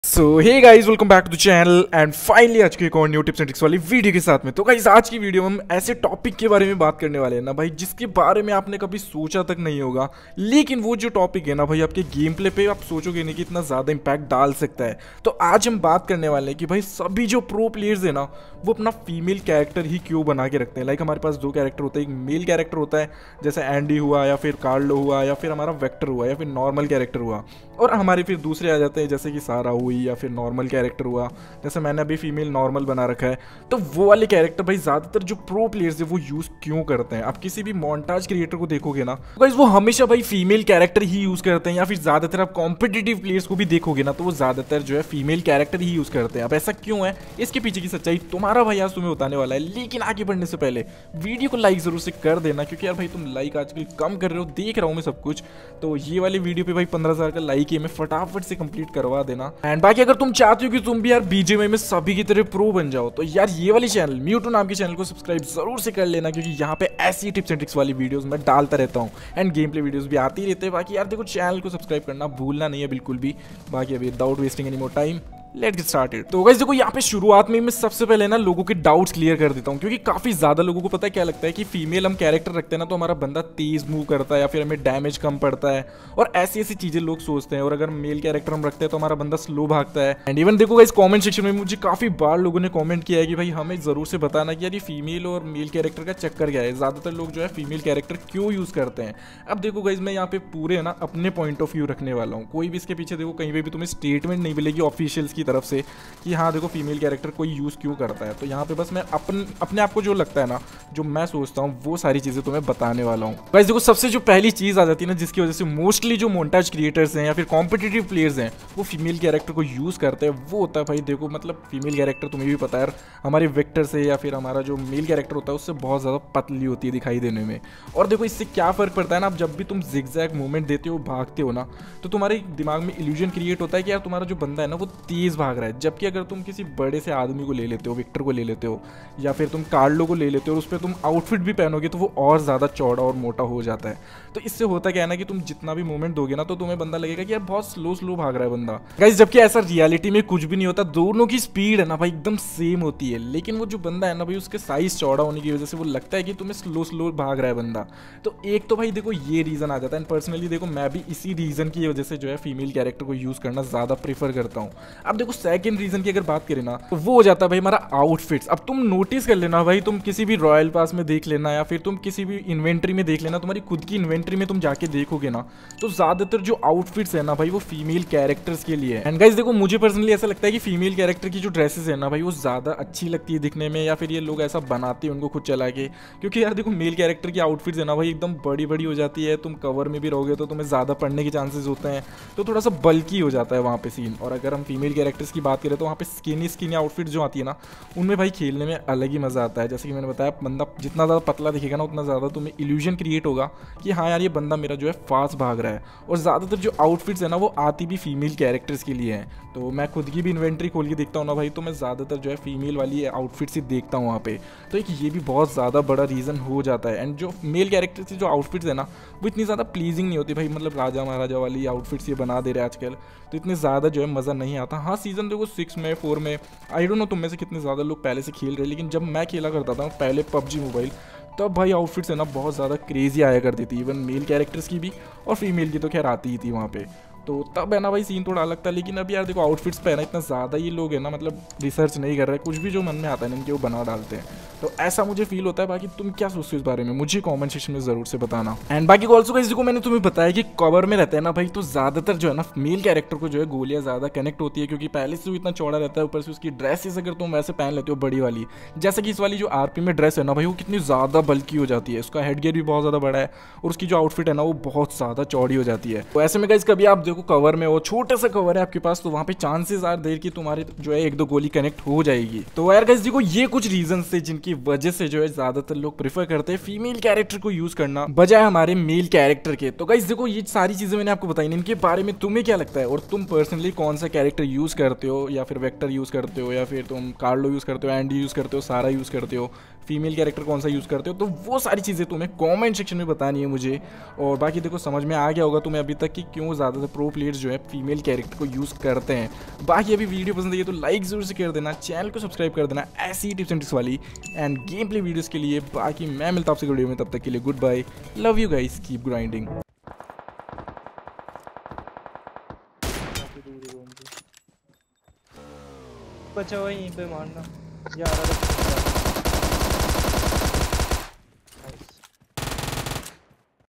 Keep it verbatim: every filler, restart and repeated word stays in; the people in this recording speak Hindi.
So hey guys, welcome back to the channel and finally आज की एक और न्यू टिप्स एंड ट्रिक्स वाली वीडियो के साथ में। तो गाइस आज की वीडियो में हम ऐसे टॉपिक के बारे में बात करने वाले हैं ना भाई, जिसके बारे में आपने कभी सोचा तक नहीं होगा। लेकिन वो जो टॉपिक है ना भाई, आपके गेम प्ले पे आप सोचोगे नहीं कि इतना ज़्यादा इम्पैक्ट डाल सकता है। तो आज हम बात करने वाले हैं कि भाई सभी जो प्रो प्लेयर्स है ना, वो अपना फीमेल कैरेक्टर ही क्यों बना के रखते हैं। लाइक हमारे पास दो कैरेक्टर होते हैं, एक मेल कैरेक्टर होता है जैसे एंडी हुआ, या फिर कार्लो हुआ, या फिर हमारा वेक्टर हुआ, या फिर नॉर्मल कैरेक्टर हुआ, और हमारे फिर दूसरे आ जाते हैं जैसे कि सारा हुई या फिर नॉर्मल कैरेक्टर हुआ। जैसे मैंने अभी फीमेल नॉर्मल बना रखा है। तो वो वाले कैरेक्टर भाई ज़्यादातर जो प्रो प्लेयर्स है वो यूज़ क्यों करते हैं। आप किसी भी मोन्टाज क्रिएटर को देखोगे ना तो गाइस वो हमेशा भाई फीमेल कैरेक्टर ही यूज़ करते हैं, या फिर ज़्यादातर आप कॉम्पिटिटिव प्लेयर्स को भी देखोगे ना तो वो ज़्यादातर जो है फीमेल कैरेक्टर ही यूज़ करते हैं। अब ऐसा क्यों है, इसके पीछे की सच्चाई तुम्हारा भाई आज तुम्हें बताने वाला है। लेकिन आगे बढ़ने से पहले वीडियो को लाइक जरूर से कर देना, क्योंकि यार भाई तुम लाइक आजकल कम कर रहे हो, देख रहा हूँ मैं सब कुछ। तो ये वाली वीडियो पे भाई पंद्रह हजार का लाइक है, मैं फटाफट से कंप्लीट करवा देना। एंड बाकी अगर तुम चाहते हो कि तुम भी यार बीजेएमआई में सभी की तरह प्रो बन जाओ, तो यार ये वाली चैनल म्यूटो नाम के चैनल को सब्सक्राइब जरूर से कर लेना, क्योंकि यहाँ पे ऐसी टिप्स एंड ट्रिक्स वाली वीडियोस मैं डालता रहता हूँ एंड गेम प्ले वीडियोस भी आती रहते हैं। बाकी यार देखो, चैनल को सब्सक्राइब करना भूलना नहीं है बिल्कुल भी। बाकी अभी without wasting any more time let's get started. तो गाइस देखो, यहाँ पे शुरुआत में मैं सबसे पहले ना लोगों के डाउट्स क्लियर कर देता हूँ, क्योंकि काफी ज्यादा लोगों को पता है क्या लगता है कि फीमेल हम कैरेक्टर रखते हैं ना तो हमारा बंदा तेज मूव करता है या फिर हमें डैमेज कम पड़ता है, और ऐसी ऐसी चीजें लोग सोचते हैं। और अगर मेल कैरेक्टर हम रखते हैं तो हमारा बंदा स्लो भागता है। एंड इवन देखो गाइस, कमेंट सेक्शन में मुझे काफी बार लोगों ने कमेंट किया है कि भाई हमें जरूर से बताना कि यार ये फीमेल और मेल कैरेक्टर का चक्कर क्या है, ज्यादातर लोग जो है फीमेल कैरेक्टर क्यों यूज करते हैं। अब देखो गाइस, मैं यहाँ पे पूरे ना अपने पॉइंट ऑफ व्यू रखने वाला हूँ। कोई भी इसके पीछे देखो कहीं पे भी तुम्हें स्टेटमेंट नहीं मिलेगी ऑफिशियल्स की तरफ से कि हाँ देखो फीमेल कैरेक्टर कोई यूज़ क्यों करता है। तो यहाँ पे बस मैं अपन अपने आप को जो लगता है ना, जो मैं सोचता हूँ, वो सारी चीज़ें तुम्हें बताने वाला हूँ। गाइस देखो, सबसे जो पहली चीज़ आ जाती है ना, जिसकी वजह से मोस्टली जो मोन्टाज क्रिएटर्स हैं या फिर कॉम्पिटिटिव प्लेयर्स हैं वो फीमेल कैरेक्टर को यूज़ करते हैं, वो होता है भाई देखो, मतलब फीमेल कैरेक्टर तुम्हें भी पता है हमारे वेक्टर से या फिर हमारा जो मेल कैरेक्टर होता है उससे बहुत ज़्यादा पतली होती है दिखाई देने में। और देखो इससे क्या फ़र्क पड़ता है ना, अब जब भी तुम जिगजैग मूवमेंट देते हो, भागते हो ना, तो तुम्हारे दिमाग में इल्यूजन क्रिएट होता है कि यार तुम्हारा जो बंदा है ना वो तेज़ भाग रहा है। जबकि अगर तुम किसी बड़े से आदमी को ले लेते हो, विक्टर को ले लेते हो, या फिर तुम कार्लो को ले लेते हो और उस पर तुम आउटफिट भी पहनोगे तो वो और ज़्यादा चौड़ा और मोटा हो जाता है। तो इससे होता क्या है ना कि तुम जितना भी मूवमेंट दोगे ना तो तुम्हें बंदा लगेगा कि यार बहुत स्लो स्लो भाग रहा है बंदा। गाइस जबकि ऐसा रियलिटी में कुछ भी नहीं होता, दोनों की स्पीड है ना भाई एकदम सेम होती है। लेकिन वो जो बंदा है ना भाई, उसके साइज चौड़ा होने की वजह से वो लगता है कि तुम्हें स्लो स्लो भाग रहा है बंदा। तो एक तो भाई देखो ये रीज़न आ जाता है। पर्सनली देखो, मैं भी इसी रीज़न की वजह से जो है फीमेल कैरेक्टर को यूज़ करना ज़्यादा प्रीफर करता हूँ। अब देखो सेकेंड रीज़न की अगर बात करें ना, तो वो हो जाता है भाई हमारा आउटफिट्स। अब तुम नोटिस कर लेना भाई, तुम किसी भी रॉयल पास में देख लेना या फिर तुम किसी भी इन्वेंट्री में देख लेना, तुम्हारी खुद की इन्वेंट्री में तुम जाके देखोगे ना तो ज्यादातर जो आउटफिट्स है ना भाई वो फीमेल कैरेक्टर्स के लिए है। एंड गाइस देखो, मुझे पर्सनली ऐसा लगता है कि फीमेल कैरेक्टर की जो ड्रेसेस है ना भाई वो ज्यादा अच्छी लगती है दिखने में, या फिर ये लोग ऐसा बनाते हैं उनको खुद चला के। क्योंकि यार देखो, मेल कैरेक्टर की आउटफिट्स है ना भाई एकदम बड़ी बड़ी हो जाती है, तुम कवर में भी रहोगे तो तुम्हें ज्यादा पड़ने के चांसेस होते हैं, तो थोड़ा सा बल्की हो जाता है वहाँ पे सीन। और अगर हम फीमेल कैरेक्टर्स की बात करें तो वहाँ पे स्किनी स्किनी आउटफिट जो आती है ना, उनमें भाई खेलने में अलग ही मज़ा आता है। जैसे कि मैंने बताया, बंदा जितना ज़्यादा पतला दिखेगा ना उतना ज़्यादा तुम्हें इल्यूजन क्रिएट होगा कि हाँ यार ये बंदा मेरा जो है फास्ट भाग रहा है। और ज़्यादातर जो आउटफिट्स है ना वो आती भी फीमेल कैरेक्टर्स के लिए हैं। तो मैं खुद की भी इन्वेंट्री खोल के देखता हूँ ना भाई, तो मैं ज़्यादातर जो है फीमेल वाली आउटफिट्स ही देखता हूँ वहाँ पे। तो एक ये भी बहुत ज़्यादा बड़ा रीज़न हो जाता है। एंड जो मेल कैरेक्टर्स की जो आउटफिट्स है ना वो इतनी ज़्यादा प्लीजिंग नहीं होती भाई, मतलब राजा महाराजा वाली आउटफिट्स ये बना दे रहे हैं आजकल, तो इतने ज़्यादा जो है मज़ा नहीं आता। हाँ सीज़न देखो सिक्स में फोर में आई डोंट नो तुम में से कितने ज़्यादा लोग पहले से खेल रहे, लेकिन जब मैं खेला करता था पहले पबजी मोबाइल, तब भाई आउटफिट्स है ना बहुत ज़्यादा क्रेजी आया करती थी, इवन मेल कैरेक्टर्स की भी और फीमेल की तो खैर आती ही थी वहाँ पे। तो तब है ना भाई सीन थोड़ा अलग था। लेकिन अब यार देखो, आउटफिट्स पे है ना इतना ज़्यादा ये लोग है ना मतलब रिसर्च नहीं कर रहे, कुछ भी जो मन में आता है ना इनके वो बना डालते हैं। तो ऐसा मुझे फील होता है। बाकी तुम क्या सोचते हो इस बारे में, मुझे कमेंट सेक्शन में जरूर से बताना। एंड बाकी ऑल्सो गाइस देखो, मैंने तुम्हें बताया कि कवर में रहता है ना भाई, तो ज़्यादातर जो है ना मेल कैरेक्टर को जो है गोलियाँ ज़्यादा कनेक्ट होती है, क्योंकि पहले से वो इतना चौड़ा रहता है, ऊपर से उसकी ड्रेसेस अगर तुम वैसे पहन लेते हो बड़ी वाली, जैसे कि इस वाली जो आरपी में ड्रेस है ना भाई वो कितनी ज़्यादा बल्कि हो जाती है, उसका हेड गियर भी बहुत ज़्यादा बड़ा है और उसकी जो आउटफिट है ना वो बहुत ज़्यादा चौड़ी हो जाती है। तो ऐसे में गाइस कभी आप देखो कवर में हो, छोटा सा कवर है आपके पास, तो वहाँ पे चांसेस आर देर कि तुम्हारे जो है एक दो गोली कनेक्ट हो जाएगी। तो यार गाइस देखो, ये कुछ रीजन थे जिनकी वजह से जो है ज्यादातर लोग प्रेफर करते हैं फीमेल कैरेक्टर को यूज करना बजाय हमारे मेल कैरेक्टर के। तो गाइस देखो, ये सारी चीजें मैंने आपको बताई, इनके बारे में तुम्हें क्या लगता है और तुम पर्सनली कौन सा कैरेक्टर यूज करते हो, या फिर वेक्टर यूज करते हो, या फिर तुम कार्लो यूज करते हो, एंडी यूज करते हो, सारा यूज करते हो, फीमेल कैरेक्टर कौन सा यूज़ करते हो, तो वो सारी चीज़ें तुम्हें कमेंट सेक्शन में बतानी है मुझे। और बाकी देखो समझ में आ गया होगा तुम्हें अभी तक कि क्यों ज़्यादातर प्रो प्लेयर्स जो है फीमेल कैरेक्टर को यूज़ करते हैं। बाकी अभी वीडियो पसंद आई तो लाइक ज़रूर से कर देना, चैनल को सब्सक्राइब कर देना ऐसी ही टिप्स एंड ट्रिक्स वाली एंड गेम प्ले वीडियोज़ के लिए। बाकी मैं मिलता हूँ आपसे वीडियो में, तब तक के लिए goodbye, love you guys, keep grinding. बचा वहीं पे मारना यार।